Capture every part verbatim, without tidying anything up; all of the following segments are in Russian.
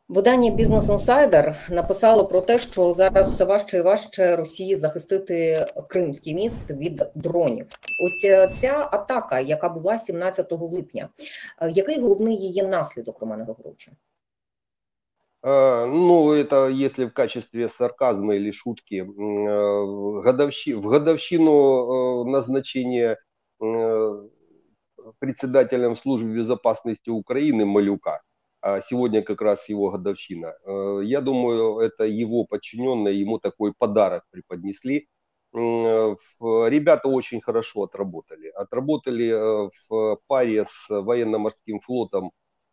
Видання Business Insider написало про те, що зараз все важче і важче Росії захистити Кримський міст від дронів. Ось ця атака, яка була сімнадцятого липня, який головний її наслідок, Романе Григоровичу? А, Ну, это если в качестве сарказма или шутки. м, э, годовщи- В годовщину э, назначения э, председателем службы безопасности Украины Малюка, а сегодня как раз его годовщина, э, я думаю, это его подчиненные ему такой подарок преподнесли. М, э, в- Ребята очень хорошо отработали. Отработали э, в паре с военно-морским флотом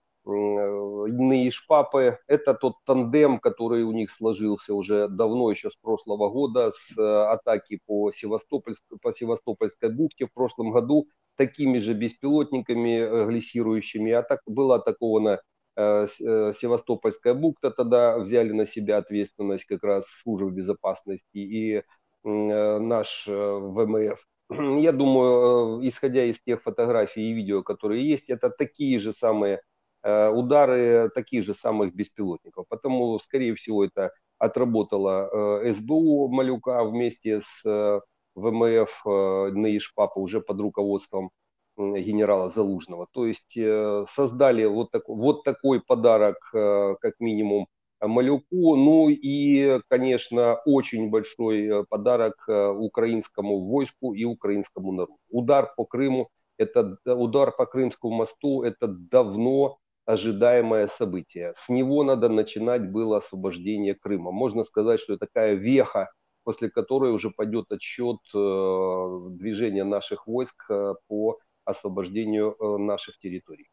иные шпапы. Это тот тандем, который у них сложился уже давно, еще с прошлого года, с э, атаки по, Севастопольск, по Севастопольской бухте в прошлом году, такими же беспилотниками э, глиссирующими. А так была атакована э, э, Севастопольская бухта, тогда взяли на себя ответственность как раз службы безопасности и э, наш э, ВМФ. Я думаю, э, исходя из тех фотографий и видео, которые есть, это такие же самые удары таких же самых беспилотников. Потому, скорее всего, это отработала СБУ Малюка вместе с ВМФ Наишпапа уже под руководством генерала Залужного. То есть создали вот, так, вот такой подарок, как минимум, Малюку. Ну и, конечно, очень большой подарок украинскому войску и украинскому народу. Удар по Крыму, это удар по Крымскому мосту, это давно ожидаемое событие. С него надо начинать было освобождение Крыма. Можно сказать, что это такая веха, после которой уже пойдет отсчет э, движения наших войск э, по освобождению э, наших территорий.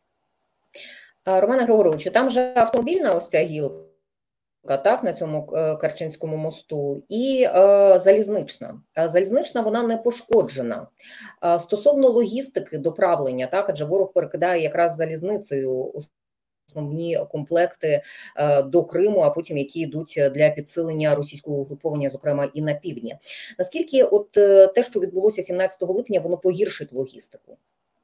Романе Григоровичу, там же автомобільна ось ця гілка, так, на цьому Керченському мосту, і е, залізнична. Залізнична вона не пошкоджена. Е, стосовно логістики доправлення, так, адже ворог перекидає якраз залізницею основні комплекти е, до Криму, а потім які йдуть для підсилення російського угруповання, зокрема і на півдні. Наскільки от е, те, що відбулося сімнадцятого липня, воно погіршить логістику?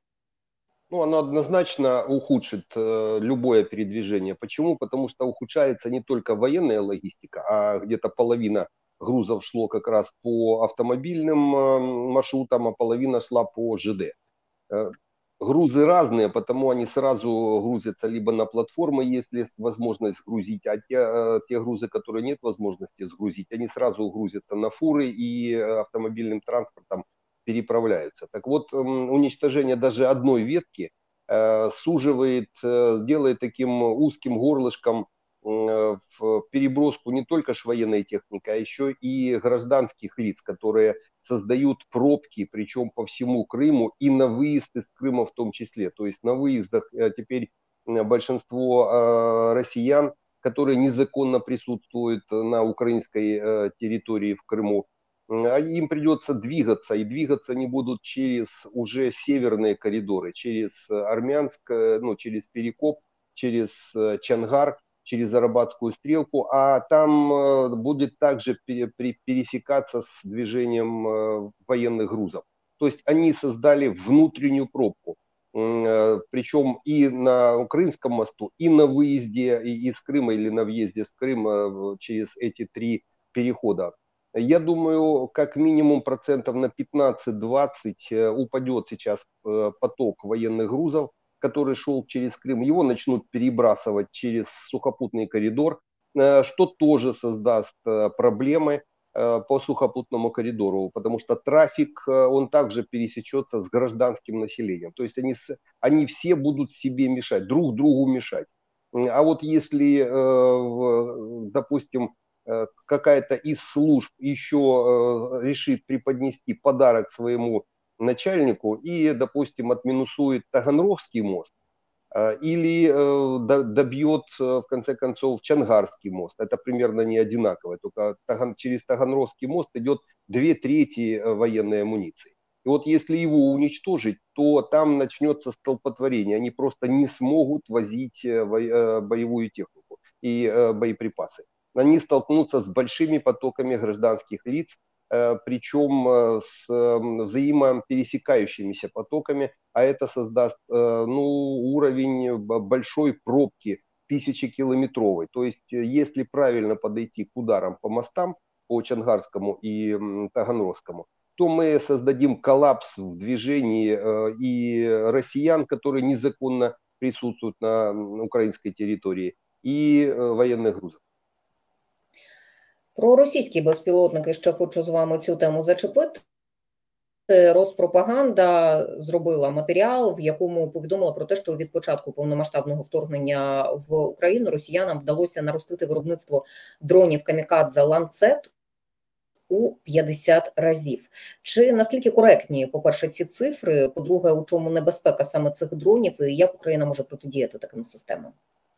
Ну, оно однозначно ухудшит э, любое передвижение. Почему? Потому что ухудшается не только военная логистика, а где-то половина грузов шло как раз по автомобильным э, маршрутам, а половина шла по ЖД. Э, грузы разные, потому они сразу грузятся либо на платформы, если есть возможность грузить, а те, э, те грузы, которые нет возможности сгрузить, они сразу грузятся на фуры и э, автомобильным транспортом переправляются. Так вот, уничтожение даже одной ветки э, суживает, э, делает таким узким горлышком э, в переброску не только ж военной техники, а еще и гражданских лиц, которые создают пробки, причем по всему Крыму и на выезд из Крыма в том числе. То есть на выездах э, теперь большинство э, россиян, которые незаконно присутствуют на украинской э, территории в Крыму, им придется двигаться, и двигаться они будут через уже северные коридоры, через Армянск, ну, через Перекоп, через Чангар, через Арабатскую стрелку, а там будет также пересекаться с движением военных грузов. То есть они создали внутреннюю пробку, причем и на Крымском мосту, и на выезде из Крыма или на въезде с Крыма через эти три перехода. Я думаю, как минимум процентов на пятнадцать-двадцать упадет сейчас поток военных грузов, который шел через Крым. Его начнут перебрасывать через сухопутный коридор, что тоже создаст проблемы по сухопутному коридору, потому что трафик, он также пересечется с гражданским населением. То есть они, они все будут себе мешать, друг другу мешать. А вот если, допустим, какая-то из служб еще решит преподнести подарок своему начальнику и, допустим, отминусует Таганрогский мост, или добьет, в конце концов, Чангарский мост. Это примерно не одинаково, только через Таганрогский мост идет две трети военной амуниции. И вот если его уничтожить, то там начнется столпотворение. Они просто не смогут возить боевую технику и боеприпасы. Они столкнутся с большими потоками гражданских лиц, причем с взаимопересекающимися потоками, а это создаст ну, уровень большой пробки тысячекилометровой. То есть, если правильно подойти к ударам по мостам, по Чонгарскому и Таганрогскому, то мы создадим коллапс в движении и россиян, которые незаконно присутствуют на украинской территории, и военных грузов. Про російські безпілотники ще хочу з вами цю тему зачепити. Роспропаганда зробила матеріал, в якому повідомила про те, що від початку повномасштабного вторгнення в Україну росіянам вдалося наростити виробництво дронів камікадзе «Ланцет» у п'ятдесят разів. Чи наскільки коректні, по-перше, ці цифри, по-друге, у чому небезпека саме цих дронів і як Україна може протидіяти таким системам?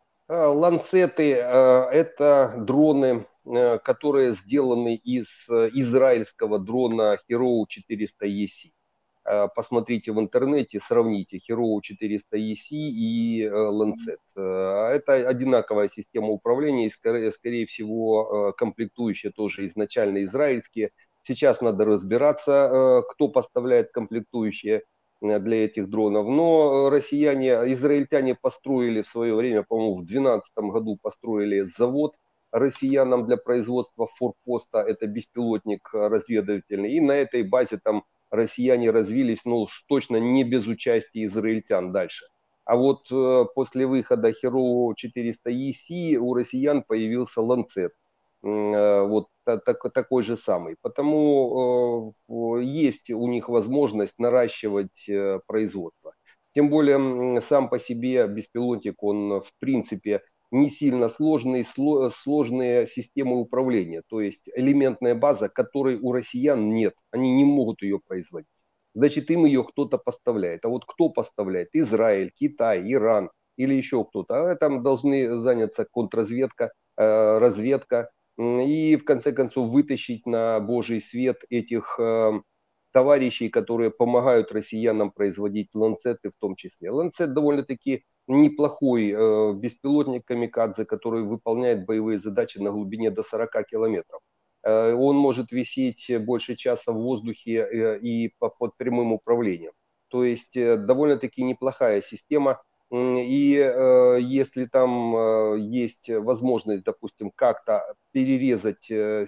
Ланцеты – это дроны, которые сделаны из израильского дрона Hero четыреста и си. Посмотрите в интернете, сравните Hero четыреста и си и Lancet. Это одинаковая система управления, и скорее, скорее всего комплектующие тоже изначально израильские. Сейчас надо разбираться, кто поставляет комплектующие для этих дронов. Но россияне, израильтяне построили в свое время, по-моему, в две тысячи двенадцатом году построили завод россиянам для производства форпоста. Это беспилотник разведывательный. И на этой базе там россияне развились, ну, точно не без участия израильтян дальше. А вот э, после выхода Hero четыреста и си у россиян появился Lancet. Э, вот так, такой же самый. Потому э, есть у них возможность наращивать э, производство. Тем более сам по себе беспилотник, он в принципе не сильно сложный, сложные системы управления. То есть элементная база, которой у россиян нет. Они не могут ее производить. Значит, им ее кто-то поставляет. А вот кто поставляет? Израиль, Китай, Иран или еще кто-то. А там должны заняться контрразведка, э, разведка. И в конце концов вытащить на Божий свет этих э, товарищей, которые помогают россиянам производить ланцеты в том числе. Ланцет довольно-таки неплохой э, беспилотник камикадзе, который выполняет боевые задачи на глубине до сорока километров. Э, он может висеть больше часа в воздухе э, и по, под прямым управлением. То есть э, довольно-таки неплохая система. И э, если там э, есть возможность, допустим, как-то перерезать э,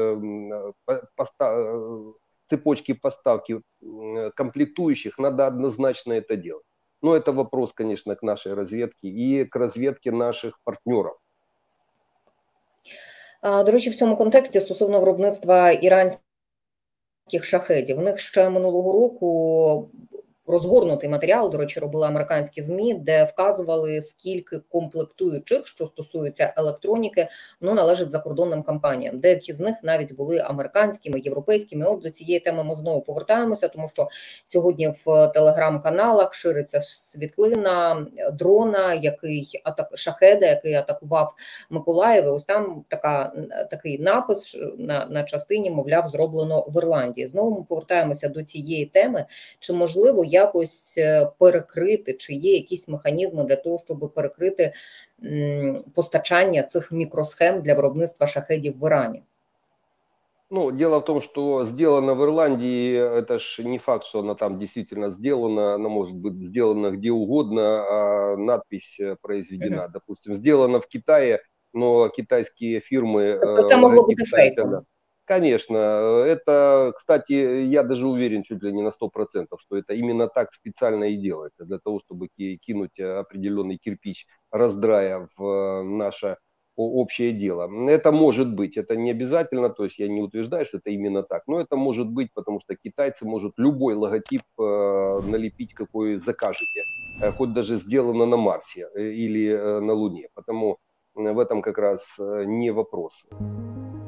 э, поста цепочки поставки комплектующих, надо однозначно это делать. Но это вопрос, конечно, к нашей разведке и к разведке наших партнеров. До речі, в цьому контексті стосовно виробництва іранських шахедів. У них ще минулого року розгорнутий матеріал, до речі, робили американські ЗМІ, де вказували, скільки комплектуючих, що стосується електроніки, ну, належить закордонним компаніям. Деякі з них навіть були американськими, європейськими. От до цієї теми ми знову повертаємося, тому що сьогодні в телеграм-каналах шириться світлина дрона, який атак... шахеда, який атакував Миколаїв. Ось там така, такий напис на, на частині, мовляв, зроблено в Ірландії. Знову ми повертаємося до цієї теми. Чи можливо якось перекрити, чи є якісь механізми для того, щоб перекрити постачання цих мікросхем для виробництва шахедів в Ірані? Ну, дело в том, что сделано в Ирландии, это ж не факт, что она там действительно сделана, она может быть сделана где угодно, а надпись произведена. Uh-huh. Допустим, сделано в Китае, но китайские фирмы... Это могло быть фейком. Конечно, это, кстати, я даже уверен чуть ли не на сто процентов, что это именно так специально и делается, для того, чтобы кинуть определенный кирпич раздрая в наше общее дело. Это может быть, это не обязательно, то есть я не утверждаю, что это именно так, но это может быть, потому что китайцы могут любой логотип налепить, какой закажете, хоть даже сделано на Марсе или на Луне, потому в этом как раз не вопрос.